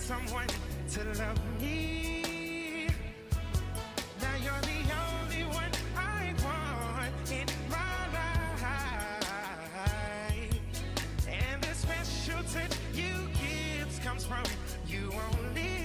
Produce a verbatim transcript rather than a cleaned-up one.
someone to love me. Now you're the only one I want in my life. And the special touch you give comes from you only.